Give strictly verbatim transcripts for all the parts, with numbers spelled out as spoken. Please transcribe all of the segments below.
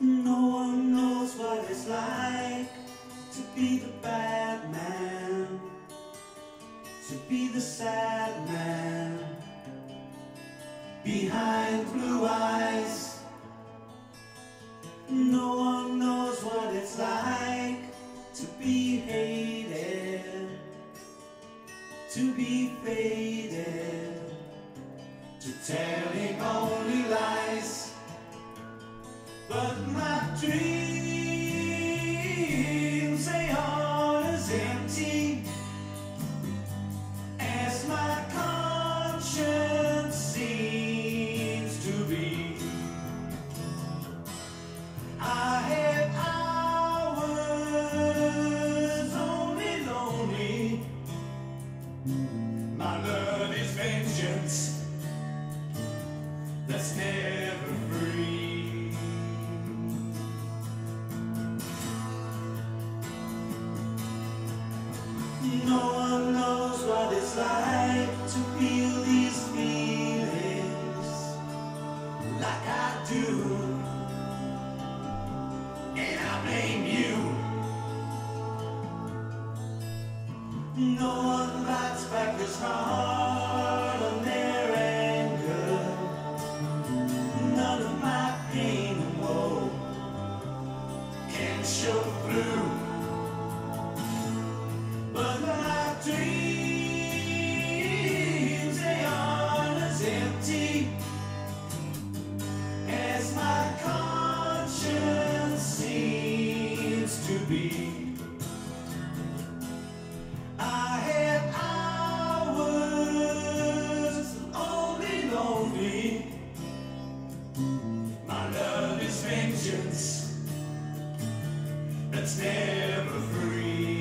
No one knows what it's like to be the bad man, to be the sad man behind blue eyes. No one knows what it's like to be hated, to be faded, to telling only lies. But my dreams, they are as empty as my conscience seems to be. I have hours only lonely. My love is vengeance that's never free. No one knows what it's like to feel these feelings like I do, and I blame you. No one bites back as hard on their anger. None of my pain and woe can show through. But my dreams, they aren't as empty as my conscience seems to be. I have hours only lonely. My love is vengeance that's never free.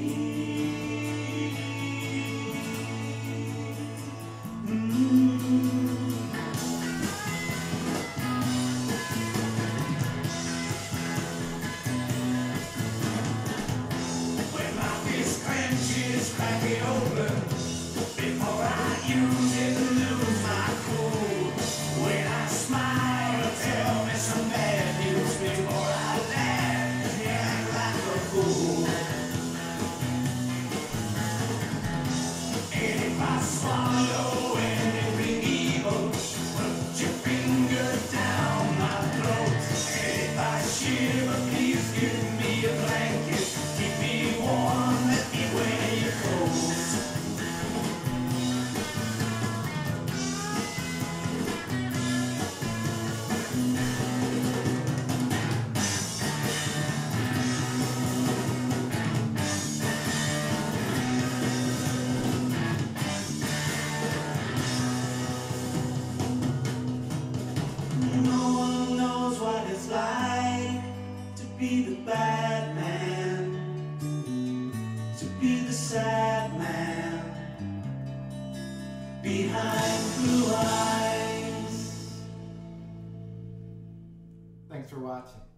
Crack it open before I use it and lose my cool. When I smile, tell me some bad news before I laugh and act like a fool. And if I swallow anything evil, put your finger down my throat. And if I shiver, please give me a blanket, keep me warm, let me wear your clothes. No one knows what it's like to be the bad man, to be the sad man behind blue eyes. Thanks for watching.